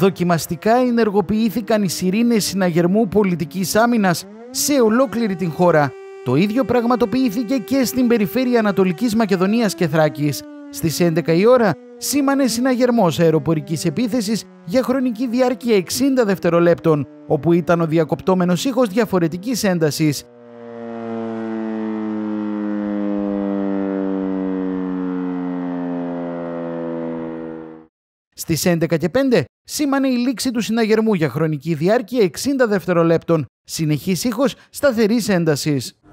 Δοκιμαστικά ενεργοποιήθηκαν οι σιρήνες συναγερμού πολιτικής άμυνας σε ολόκληρη την χώρα. Το ίδιο πραγματοποιήθηκε και στην περιφέρεια Ανατολικής Μακεδονίας και Θράκης. Στις 11 η ώρα σήμανε συναγερμός αεροπορικής επίθεσης για χρονική διάρκεια 60 δευτερολέπτων, όπου ήταν ο διακοπτόμενος ήχος διαφορετικής έντασης. Στις 11:05 σήμανε η λήξη του συναγερμού για χρονική διάρκεια 60 δευτερολέπτων, συνεχής ήχος σταθερής έντασης.